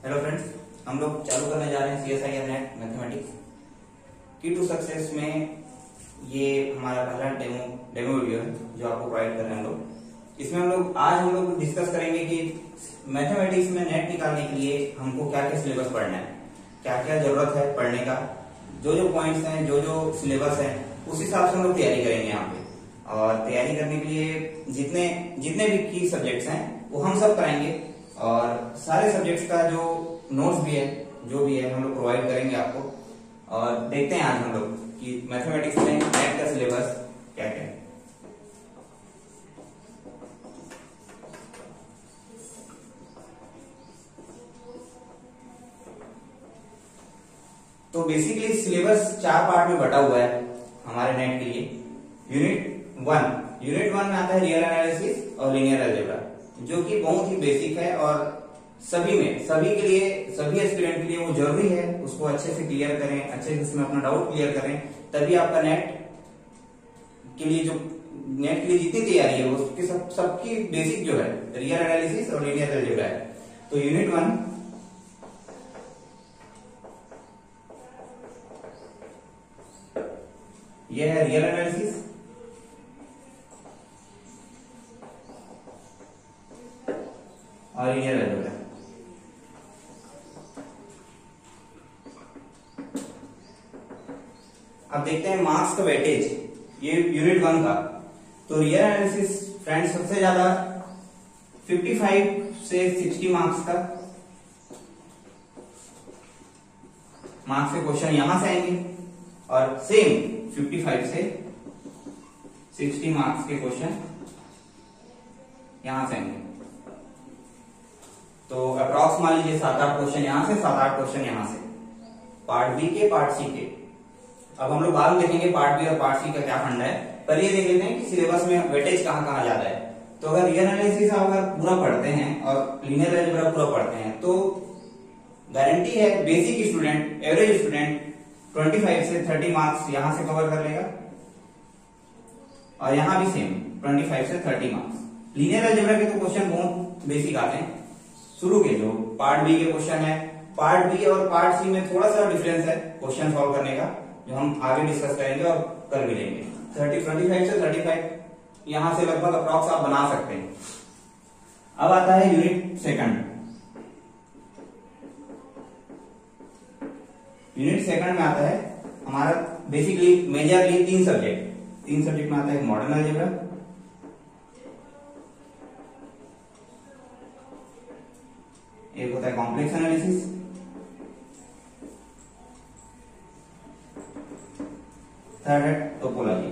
Hello friends, हम लोग चालू करने जा रहे हैं CSIR नेट मैथमेटिक्स की टू सक्सेस में। ये हमारा पहला डेमो वीडियो है जो आपको प्रोवाइड कर रहे हैं हम लोग। इसमें हम लोग डिस्कस करेंगे कि मैथमेटिक्स में नेट निकालने के लिए हमको क्या क्या सिलेबस पढ़ना है, क्या क्या जरूरत है पढ़ने का, जो जो पॉइंट्स हैं, जो जो सिलेबस है, उस हिसाब से हम लोग तैयारी करेंगे यहाँ पे। और तैयारी करने के लिए जितने भी की सब्जेक्ट्स हैं वो हम सब कराएंगे, और सारे सब्जेक्ट्स का जो नोट्स भी है, जो भी है, हम लोग प्रोवाइड करेंगे आपको। और देखते हैं आज हम लोग कि मैथमेटिक्स में नेट का सिलेबस क्या क्या है। तो बेसिकली सिलेबस 4 पार्ट में बटा हुआ है हमारे नेट के लिए। यूनिट वन में आता है रियल एनालिसिस और लीनियर अलजेब्रा, जो कि बहुत ही बेसिक है और सभी के लिए, सभी एस्पिरेंट के लिए वो जरूरी है। उसको अच्छे से क्लियर करें, अच्छे से उसमें अपना डाउट क्लियर करें, तभी आपका नेट के लिए जितनी तैयारी है उसकी सबकी बेसिक जो है रियल एनालिसिस और लीनियर अलजेब्रा है। तो यूनिट 1 यह है रियल एनालिसिस, और लीनियर अलजेब्रा। अब देखते हैं मार्क्स का वेटेज, ये यूनिट 1 का। तो रियल एनालिसिस फ्रेंड्स सबसे ज्यादा 55 से 60 मार्क्स का मार्क्स के क्वेश्चन यहां से आएंगे, और सेम 55 से 60 मार्क्स के क्वेश्चन यहां से आएंगे। तो अप्रॉक्स मान लीजिए 7-8 क्वेश्चन यहां से, 7-8 क्वेश्चन यहां से, पार्ट बी के, पार्ट सी के। अब हम लोग बाद में देखेंगे पार्ट बी और पार्ट सी का क्या फंडा है, पर ये देख लेते हैं कि सिलेबस में वेटेज कहां कहां ज्यादा है। तो अगर रियल एनालिसिस अगर पूरा पढ़ते हैं और लीनियर अलजेब्रा पूरा पढ़ते हैं तो गारंटी है बेसिक स्टूडेंट, एवरेज स्टूडेंट 25 से 30 मार्क्स यहां से कवर कर लेगा, और यहां भी सेम 25 से 30 मार्क्स। लीनियर अलजेब्रा के तो क्वेश्चन बहुत बेसिक आते हैं शुरू के, जो पार्ट बी के क्वेश्चन है। पार्ट बी और पार्ट सी में थोड़ा सा डिफरेंस है क्वेश्चन सॉल्व करने का, जो हम आगे डिस्कस करेंगे और कर भी लेंगे। 25 से 35 यहां से लगभग अप्रॉक्स आप बना सकते हैं। अब आता है यूनिट सेकंड। यूनिट सेकंड में आता है हमारा बेसिकली मेजरली 3 सब्जेक्ट में आता है मॉडर्न अलजेब्रा, एक होता है कॉम्प्लेक्स एनालिसिस, थर्ड है टोपोलॉजी।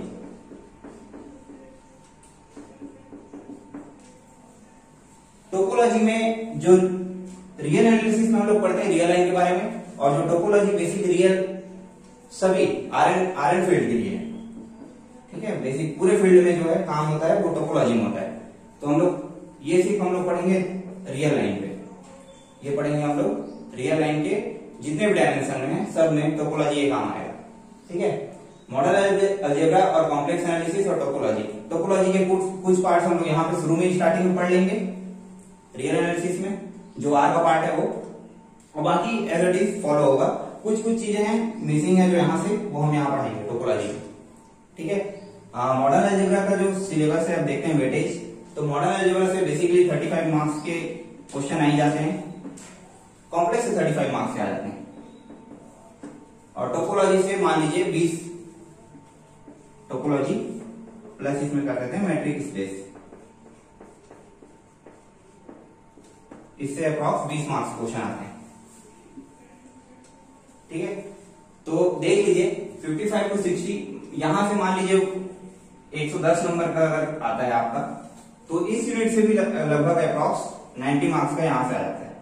टोपोलॉजी में जो रियल एनालिसिस में हम लोग पढ़ते हैं रियल लाइन के बारे में, और जो टोपोलॉजी बेसिक रियल सभी आरएन फील्ड के लिए, ठीक है, बेसिक पूरे फील्ड में जो है काम होता है वो टोपोलॉजी में होता है। तो हम लोग ये सिर्फ हम लोग पढ़ेंगे रियल लाइन पे, ये पढ़ेंगे हम लोग रियल लाइन के जितने भी डायमेंशन में है सब में टोपोलॉजी ये काम आएगा, ठीक है। मॉडल अलजेब्रा और कॉम्प्लेक्स एनालिसिस और टोपोलॉजी के कुछ पार्ट्स हम लोग यहाँ पे शुरू में स्टार्टिंग में पढ़ लेंगे रियल एनालिसिस में, जो आर का पार्ट है वो, और बाकी एज इट इज फॉलो होगा। कुछ चीजें हैं मिसिंग है जो यहाँ से, वो हम यहाँ पढ़ेंगे टोपोलॉजी में, ठीक है। मॉडल अलजेब्रा का जो सिलेबस है, अब देखते हैं वेटेज। तो मॉडल अलजेब्रा से बेसिकली 35 मार्क्स के क्वेश्चन आ जाते हैं, कॉम्प्लेक्स से 35 मार्क्स से आ जाते हैं, और टोपोलॉजी से मान लीजिए 20 टोपोलॉजी प्लस इसमें कर देते हैं मैट्रिक स्पेस, इससे अप्रॉक्स 20 मार्क्स क्वेश्चन आते हैं, ठीक है। तो देख लीजिए 55 to 60, यहां से मान लीजिए 110 नंबर का अगर आता है आपका, तो इस यूनिट से भी लगभग अप्रॉक्स 90 मार्क्स का यहां से आ जाता है,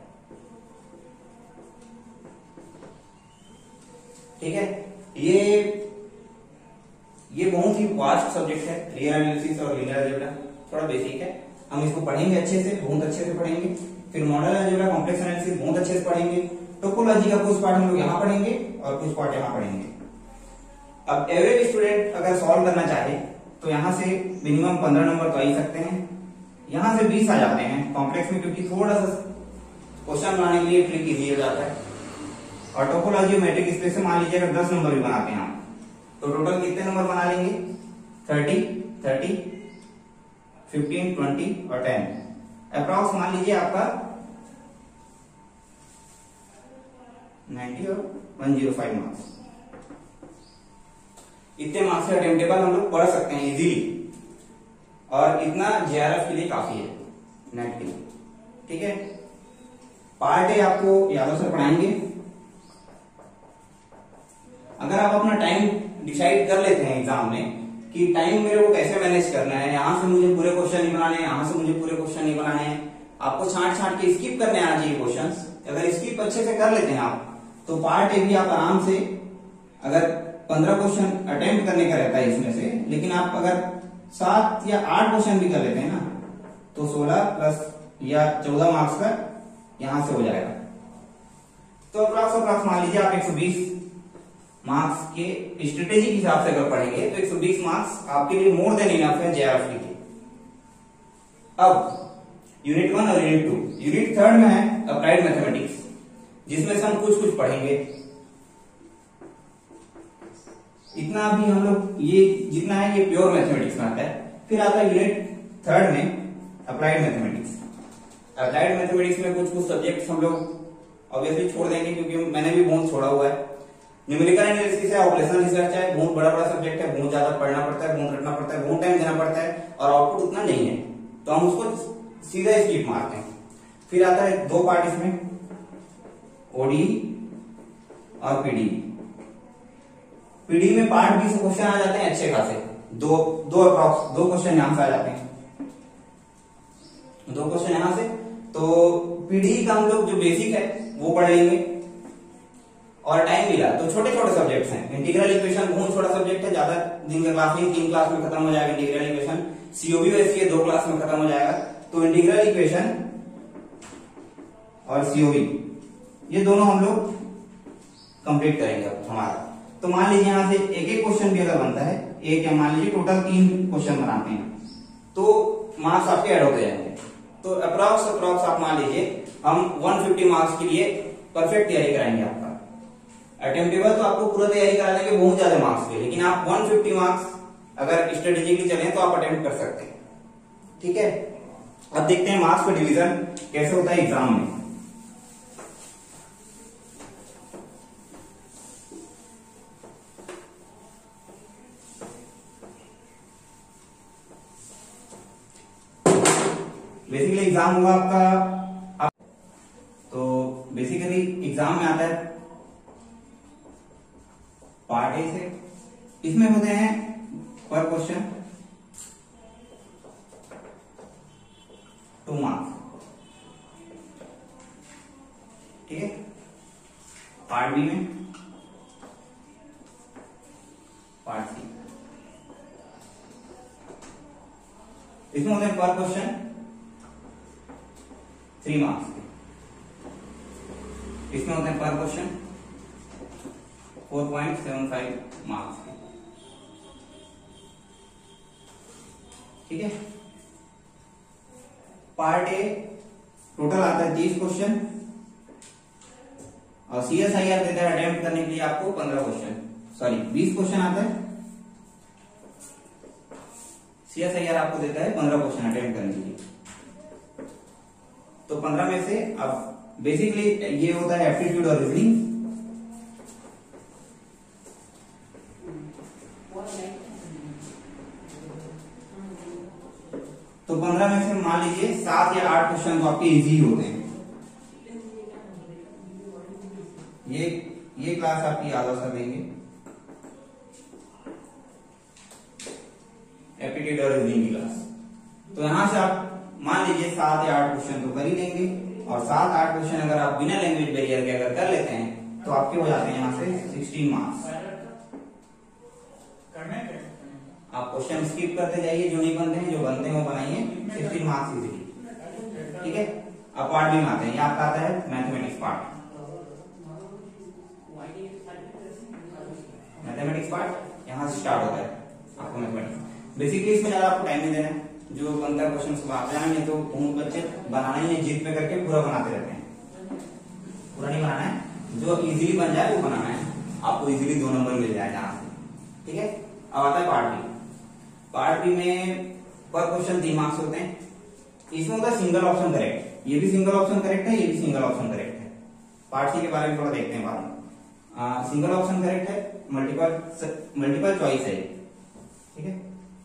ठीक है। ये बहुत ही वास्ट सब्जेक्ट है रियल एनालिसिस और लीनियर अलजेब्रा, थोड़ा बेसिक है, हम इसको पढ़ेंगे अच्छे से, बहुत अच्छे से पढ़ेंगे। फिर मॉडल अलजेब्रा, कॉम्प्लेक्स एनालिसिस बहुत अच्छे से पढ़ेंगे। टोपोलॉजी का कुछ पार्ट हम लोग यहाँ पढ़ेंगे और कुछ पार्ट यहाँ पढ़ेंगे। अब एवरेज स्टूडेंट अगर सॉल्व करना चाहे तो यहाँ से मिनिमम 15 नंबर तो आ ही सकते हैं, यहां से 20 आ जाते हैं कॉम्प्लेक्स में, क्योंकि थोड़ा सा क्वेश्चन बनाने के लिए ट्रिक इजी हो जाता है। और टोपोलॉजी मैट्रिक स्पेस से मान लीजिए अगर 10 नंबर भी बनाते हैं आप, तो टोटल कितने नंबर बना लेंगे? 30, 30, 15, 20 और 10। अप्रॉक्स मान लीजिए आपका 90 और 105 मार्क्स। इतने मार्क्स से अटेम्प्टेबल हम लोग पढ़ सकते हैं इजीली, और इतना जेआरएफ के लिए काफी है, नेट के लिए। ठीक है, पार्ट ए आपको यादव सर पढ़ाएंगे। अगर आप अपना टाइम डिसाइड कर लेते हैं एग्जाम में कि टाइम मेरे को कैसे मैनेज करना है, यहां से मुझे पूरे क्वेश्चन नहीं बनाने, यहां से मुझे पूरे क्वेश्चन नहीं बनाने हैं, आपको छांट छांट के स्किप करने आना चाहिए क्वेश्चंस। अगर स्किप अच्छे से कर लेते हैं आप, तो पार्ट ए भी आप आराम से, अगर 15 क्वेश्चन अटेम्प्ट करने का रहता है इसमें से, लेकिन आप अगर 7 या 8 क्वेश्चन भी कर लेते हैं ना, तो 16 प्लस या 14 मार्क्स का यहां से हो जाएगा। तो अप्रॉक्स मान लीजिए आप 120 मार्क्स के स्ट्रेटेजी के हिसाब से अगर पढ़ेंगे तो 120 मार्क्स आपके लिए मोर देन इनफ है जेआरएफ के लिए। अब यूनिट 1 और यूनिट 2, यूनिट 3 में है अप्लाइड मैथमेटिक्स, जिसमें से हम कुछ पढ़ेंगे। इतना भी हम लोग, ये जितना है ये प्योर मैथमेटिक्स में आता है। फिर आता है यूनिट 3 में अप्लाइड मैथमेटिक्स। अप्लाइड मैथमेटिक्स में कुछ सब्जेक्ट्स हम लोग ऑब्वियसली छोड़ देंगे, क्योंकि मैंने भी बहुत छोड़ा हुआ है। न्यूमेरिकल एनालिसिस है, ऑपरेशनल रिसर्च है, बहुत बड़ा सब्जेक्ट है, बहुत ज्यादा पढ़ना पड़ता है, बहुत रटना पड़ता है, बहुत टाइम देना पड़ता है, और आउटपुट उतना नहीं है, तो हम उसको सीधा स्किप मारते हैं। फिर आता है 2 पार्ट इसमें, ओडी और पीडी। पीडी में पार्ट 20 क्वेश्चन आ जाते हैं अच्छे खासे, दो क्वेश्चन यहां से आ जाते हैं, 2 क्वेश्चन यहां से। तो पीडी का हम लोग जो बेसिक है वो पढ़ लेंगे, और टाइम मिला तो छोटे छोटे सब्जेक्ट्स हैं। इंटीग्रल इक्वेशन बहुत छोटा सब्जेक्ट है, ज्यादा दिन का क्लास नहीं, 3 क्लास में खत्म हो जाएगा इंटीग्रल इक्वेशन। सीओबी वैसे 2 क्लास में खत्म हो जाएगा। तो इंटीग्रल इक्वेशन और सीओबी ये दोनों हम लोग कंप्लीट करेंगे अब हमारा। तो मान लीजिए यहां से एक एक क्वेश्चन भी अगर बनता है, एक या मान लीजिए टोटल 3 क्वेश्चन बनाते हैं, तो मार्क्स आपके ऐड होते जाएंगे। तो अप्रॉक्स आप मान लीजिए हम 150 मार्क्स के लिए परफेक्ट तैयारी कराएंगे आपका। अटेम्प्टेबल तो आपको पूरा तैयारी करा देंगे बहुत ज्यादा मार्क्स पे, लेकिन आप 150 मार्क्स अगर स्ट्रेटेजिकली चलें तो आप अटेम्प्ट कर सकते हैं। ठीक है, अब देखते हैं मार्क्स का डिवीजन कैसे होता है एग्जाम में। बेसिकली एग्जाम होगा आपका, तो बेसिकली एग्जाम में आता है पार्ट ए से, इसमें होते हैं पर क्वेश्चन 2 मार्क्स। ठीक है, पार्ट बी में, पार्ट सी, इसमें होते हैं पर क्वेश्चन 3 मार्क्स के। इसमें होते हैं पर क्वेश्चन 4.75 मार्क्स के। ठीक है, पार्ट ए टोटल आता है 30 क्वेश्चन, और सीएसआईआर देता है अटेम्प्ट करने के लिए आपको 15 क्वेश्चन, सॉरी 20 क्वेश्चन आता है। सीएसआईआर आपको देता है 15 क्वेश्चन अटेम्प्ट करने के लिए। तो 15 में से अब बेसिकली ये होता है एप्टीट्यूड और रीजनिंग। तो 15 में से मान लीजिए 7 या 8 क्वेश्चन तो आपके इजी होते हैं। ये क्लास आपकी याद सर देंगे, एप्टीट्यूड और रीजनिंग की क्लास। तो यहां से आप मान लीजिए 7 या 8 क्वेश्चन तो कर ही लेंगे, और 7-8 क्वेश्चन अगर आप बिना लैंग्वेज बैरियर के अगर कर लेते हैं तो आपके हो जाते हैं यहां से 16 मार्क्स। आप क्वेश्चन स्किप करते जाइए, जो नहीं बनते हैं, जो बनते हैं वो बनाइए, 16 मार्क्स इजीली। ठीक है, अब पार्ट बी में आते हैं। ये आपका आता है मैथमेटिक्स पार्ट। मैथमेटिक्स पार्ट यहां से स्टार्ट होता है आपको मैथमेटिक्स। बेसिकली इसमें ज्यादा आपको टाइम नहीं देना है, जो बनता है क्वेश्चन आप जानेंगे तो बहुत बच्चे बनाना ही है, जिद पे करके पूरा बनाते रहते हैं। पूरा नहीं बनाना है, जो इजीली बन जाए वो बनाना है, आपको इजीली 2 नंबर मिल जाए जहां से। ठीक है, अब आता है पार्ट बी। पार्ट बी में पर क्वेश्चन 3 मार्क्स होते हैं। इसमें होता है सिंगल ऑप्शन करेक्ट, ये भी सिंगल ऑप्शन करेक्ट है, ये भी सिंगल ऑप्शन करेक्ट है। पार्ट सी के बारे में थोड़ा देखते हैं बाद में। सिंगल ऑप्शन करेक्ट है, मल्टीपल चॉइस है, ठीक है,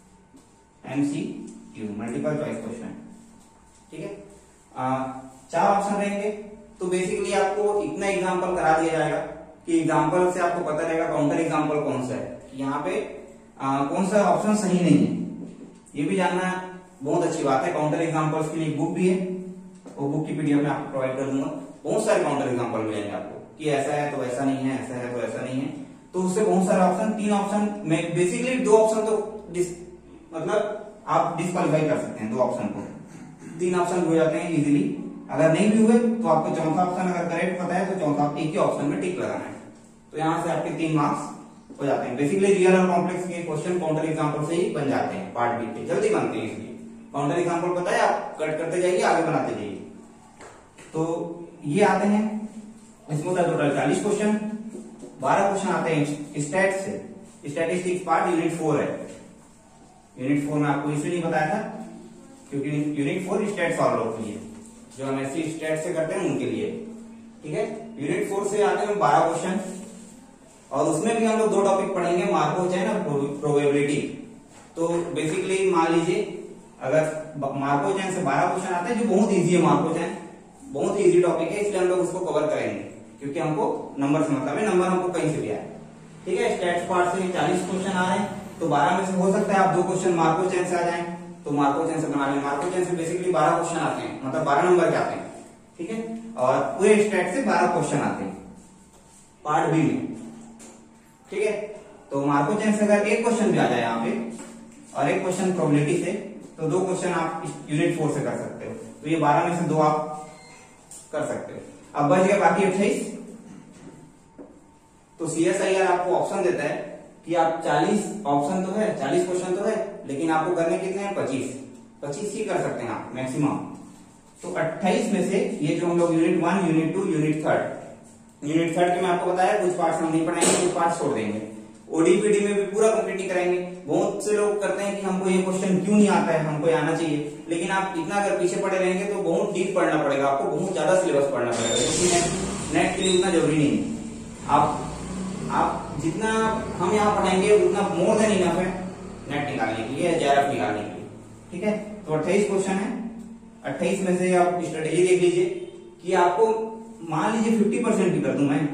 MCQ मल्टीपल चॉइस क्वेश्चन। ठीक है, 4 ऑप्शन रहेंगे, तो बेसिकली आपको इतना एग्जांपल करा दिया जाएगा कि एग्जांपल से आपको पता रहेगा काउंटर एग्जांपल कौन सा है, यहाँ पे कौन सा ऑप्शन सही नहीं है, ये भी जानना बहुत अच्छी बात है। काउंटर एग्जांपल्स के लिए बुक भी है, वो बुक की पीडीएफ में आपको प्रोवाइड कर दूंगा। बहुत सारे काउंटर एग्जांपल मिलेंगे आपको कि ऐसा है तो ऐसा नहीं है, ऐसा है तो ऐसा नहीं है, तो उससे बहुत सारे ऑप्शन, 3 ऑप्शन में बेसिकली 2 ऑप्शन तो मतलब आप डिस्क्वालीफाई कर सकते हैं 2 ऑप्शन को, 3 ऑप्शन हो जाते हैं इजीली। अगर नहीं भी हुए तो आपको चौथा ऑप्शन अगर करेक्ट पता है तो चौथा एक ही ऑप्शन में टिक लगाना है, तो यहां से आपके 3 मार्क्स हो जाते हैं। बेसिकली रियल और कॉम्प्लेक्स के क्वेश्चन काउंटर एग्जांपल से ही बन जाते हैं, पार्ट बी के जल्दी बनते हैं, इसलिए काउंटर एग्जांपल पता है, आप कट करते जाइए, आगे बनाते जाइए। तो ये आते हैं, इसमें होता है टोटल 40 क्वेश्चन, 12 क्वेश्चन आते हैं स्टैट से, स्टैटिस्टिक्स पार्ट यूनिट 4 है। यूनिट 4 में आपको इसलिए नहीं बताया था क्योंकि यूनिट 4 स्टैट सॉल्व के लिए, जो हम ऐसे स्टैट से करते हैं उनके लिए। ठीक है, यूनिट 4 से आते हैं 12 क्वेश्चन, और उसमें भी हम लोग 2 टॉपिक पढ़ेंगे, मार्को चैन और प्रोबेबिलिटी। तो बेसिकली मान लीजिए अगर मार्को चैन से 12 क्वेश्चन आते हैं, जो बहुत इजी है, मार्को चैन बहुत इजी टॉपिक है, इसलिए हम लोग उसको कवर करेंगे क्योंकि हमको नंबर से मतलब है, नंबर हमको कहीं से भी आए। ठीक है, स्टैट्स पार्ट से 40 क्वेश्चन आ रहे हैं, तो 12 में से हो सकता है आप 2 क्वेश्चन मार्को चैन से आ जाएं, तो मार्को चैन से बना लें। मार्को चैन से बेसिकली 12 क्वेश्चन आते हैं, मतलब 12 नंबर के आते हैं। ठीक है, और पूरे स्टैट से 12 क्वेश्चन आते हैं पार्ट बी में। ठीक है, तो मार्को चैन से अगर 1 क्वेश्चन भी आ जाए यहाँ पे और 1 क्वेश्चन प्रोबेबिलिटी से, तो 2 क्वेश्चन आप यूनिट 4 से कर सकते हो, तो ये 12 में से 2 आप कर सकते हो। अब बच गया बाकी 28। तो CSIR आपको ऑप्शन देता है कि आप 40 ऑप्शन तो है, 40 क्वेश्चन तो है, लेकिन आपको करने कितने हैं, 25 ही कर सकते हैं आप मैक्सिमम। तो 28 में से ये जो हम लोग यूनिट 1, यूनिट 2, यूनिट 3 के मैं आपको बताया कुछ पार्ट्स हम नहीं पढ़ाएंगे, कुछ पार्ट्स छोड़ देंगे। ओडीपीडी में भी पूरा कंप्लीट नहीं कराएंगे। बहुत से लोग करते हैं कि हमको ये क्वेश्चन क्यों नहीं आता है, हमको ये आना चाहिए, लेकिन आप इतना अगर पीछे पड़े रहेंगे तो बहुत डीप पढ़ना पड़ेगा, आपको बहुत ज्यादा सिलेबस पढ़ना पड़ेगा, क्योंकि नेट के लिए उतना जरूरी नहीं है। आप जितना हम यहाँ पढ़ाएंगे उतना मोर देन इनफ है नेट निकालने के लिए, JRF निकालने के लिए। ठीक है, तो 28 क्वेश्चन है, 28 में से आप स्ट्रेटेजी देख लीजिए कि आपको मान लीजिए 50% भी कर दूं मैं,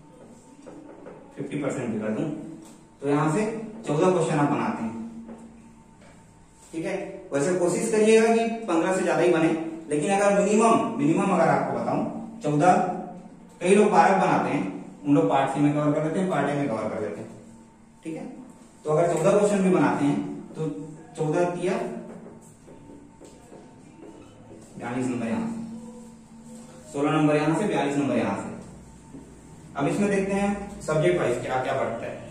50% भी कर दूं, तो यहां से 14 क्वेश्चन आप बनाते हैं। ठीक है, वैसे कोशिश करिएगा कि 15 से ज्यादा ही बने, लेकिन अगर मिनिमम अगर आपको बताऊं 14, कई लोग 12 बनाते हैं, उन लोग पार्ट सी में कवर कर लेते हैं, पार्ट ए में कवर कर लेते हैं। ठीक है, तो अगर 14 क्वेश्चन भी बनाते हैं तो 14 किया 42 नंबर यहां से, 16 नंबर यहां से, 42 नंबर यहां से। अब इसमें देखते हैं सब्जेक्ट वाइज क्या क्या बढ़ता है।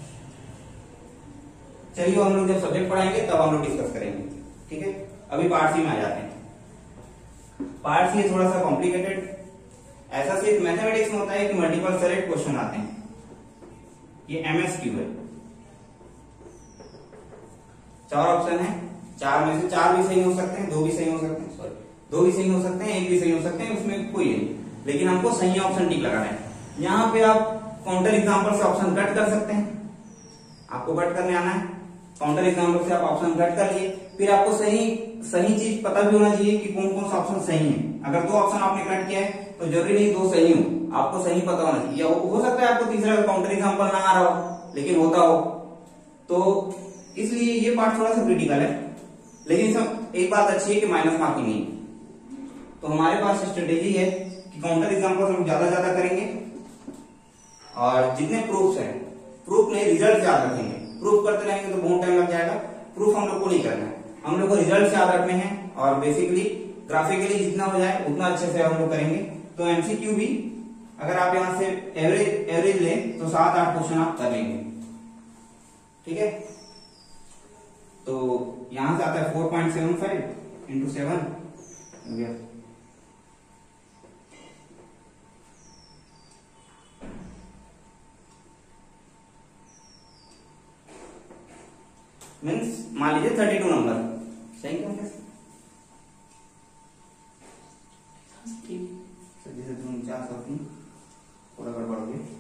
चलिए हम लोग जब सब्जेक्ट पढ़ाएंगे तब हम लोग डिस्कस करेंगे। ठीक है, अभी पार्ट सी में आ जाते हैं। पार्ट सी थोड़ा सा कॉम्प्लिकेटेड, ऐसा सिर्फ मैथमेटिक्स में होता है कि मल्टीपल सेलेक्ट क्वेश्चन आते हैं, ये MSQ है। 4 ऑप्शन है, 4 में से 4 भी सही हो सकते हैं, 2 भी सही हो सकते हैं, सॉरी 2 भी सही हो सकते हैं, 1 भी सही हो सकते हैं, उसमें कोई नहीं, लेकिन हमको सही ऑप्शन टिक लगाना है। यहाँ पे आप काउंटर एग्जांपल से ऑप्शन कट कर सकते हैं, आपको कट करने आना है, काउंटर एग्जांपल से आप ऑप्शन कट कर लिए, फिर आपको सही चीज पता भी होना चाहिए कि कौन कौन सा ऑप्शन सही है। अगर 2 ऑप्शन आपने कट किया है तो जरूरी नहीं 2 सही हो, आपको सही पता होना चाहिए। हो सकता है आपको तीसरा काउंटर एग्जांपल ना आ रहा हो, लेकिन होता हो, तो इसलिए ये पार्ट थोड़ा सा क्रिटिकल है। लेकिन सब एक बात अच्छी है कि माइनस मार्किंग नहीं, तो हमारे पास स्ट्रेटेजी है कि काउंटर एग्जांपल हम ज्यादा करेंगे, और जितने प्रूफ्स हैं, प्रूफ नहीं रिजल्ट याद रखेंगे। प्रूफ करते रहेंगे तो बहुत टाइम लग जाएगा, प्रूफ हम लोग को नहीं करना है, हम लोग को रिजल्ट याद रखने हैं, और बेसिकली ग्राफिकली जितना हो जाए उतना अच्छे से हम लोग करेंगे। तो MCQ भी अगर आप यहां से एवरेज लें तो 7-8 क्वेश्चन आप कर लेंगे। ठीक है, तो यहां से आता है 4.75 into 7, मीन्स मान लीजिए 32 नंबर, सही क्यों? जैसे तुम 4 होती पूरा गड़बड़ हो गई।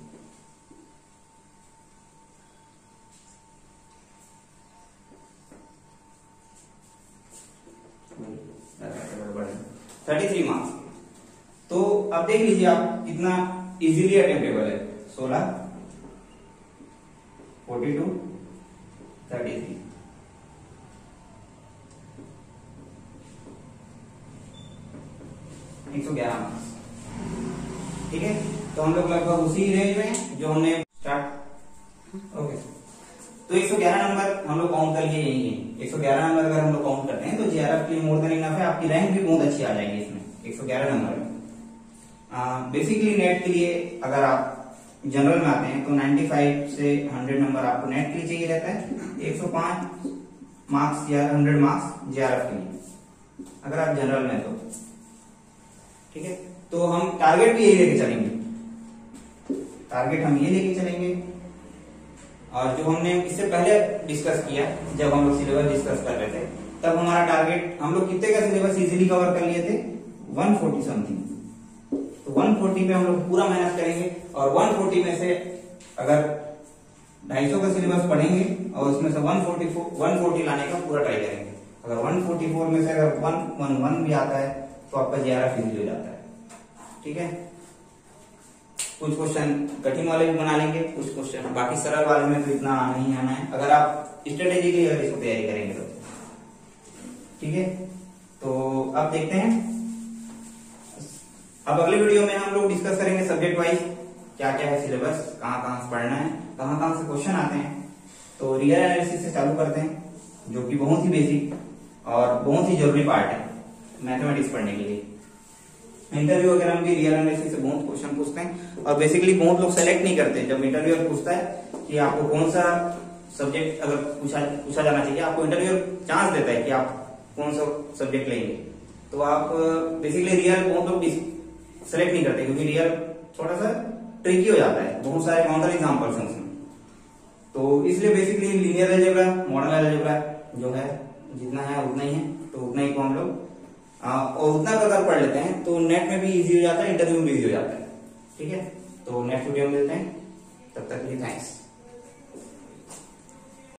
गड़बड़ है 33 मार्क्स। तो अब देख लीजिए आप कितना इजीली अटेम्प्टेबल है। 16, 42, 33, 111 मार्क्स। ठीक है, तो हम लोग लगभग उसी रेंज में जो हमने स्टार्ट। ओके, तो 111 नंबर हम लोग काउंट कर लिए यही है। 111 नंबर अगर हम लोग काउंट करते हैं तो जीआरएफ के लिए मोर देन इनफ है, आपकी रैंक भी बहुत अच्छी आ जाएगी इसमें 111 नंबर में। बेसिकली नेट के लिए अगर आप जनरल में आते हैं तो 95 से 100 नंबर आपको नेट के लिए चाहिए रहता है, 105 मार्क्स या 100 मार्क्स जीआरएफ के लिए अगर आप जनरल में तो। ठीक है, तो हम टारगेट भी यही लेके चलेंगे, टारगेट हम ये लेके चलेंगे। और जो हमने इससे पहले डिस्कस किया, जब हम लोग सिलेबस डिस्कस कर रहे थे, तब हमारा टारगेट, हम लोग कितने का सिलेबस इजीली कवर कर लिए थे? 140 समथिंग। तो 140 पे हम लोग पूरा मेहनत करेंगे, और 140 में से अगर 250 का सिलेबस पढ़ेंगे और उसमें से 140 लाने का पूरा ट्राई करेंगे। अगर 144 में से अगर 111 भी आता है तो आपका जीआरएफ इजीली हो जाता है। ठीक है, कुछ क्वेश्चन कठिन वाले भी बना लेंगे, कुछ क्वेश्चन बाकी सरल वाले में तो इतना नहीं आना है, अगर आप स्ट्रेटेजिकली अगर इसको तैयारी करेंगे तो। ठीक है, तो अब देखते हैं, अब अगले वीडियो में हम लोग डिस्कस करेंगे सब्जेक्ट वाइज क्या क्या है सिलेबस, कहाँ कहाँ से पढ़ना है, कहाँ कहाँ से क्वेश्चन आते हैं। तो रियल एनालिसिस से चालू करते हैं, जो कि बहुत ही बेसिक और बहुत ही जरूरी पार्ट है मैथमेटिक्स पढ़ने के लिए। इंटरव्यू वगैरह में भी रियल एनालिसिस से बहुत क्वेश्चन पूछते हैं, और बेसिकली बहुत लोग सेलेक्ट नहीं करते। जब इंटरव्यूअर पूछता है कि आपको कौन सा सब्जेक्ट अगर पूछा जाना चाहिए, आपको इंटरव्यूअर चांस देता है कि आप कौन सा सब्जेक्ट लेंगे, तो आप बेसिकली रियल बहुत लोग सेलेक्ट नहीं करते, क्योंकि रियल थोड़ा सा ट्रिकी हो जाता है, बहुत सारे काउंटर एग्जाम्पल्स हैं उसमें। तो इसलिए basically linear algebra, modern algebra जो है जितना है उतना ही है, तो उतना ही को हम लोग और उतना अगर पढ़ लेते हैं तो नेट में भी इजी हो जाता है, इंटरव्यू में भी इजी हो जाता है। ठीक है, तो नेक्स्ट वीडियो में मिलते हैं, तब तक के लिए थैंक्स।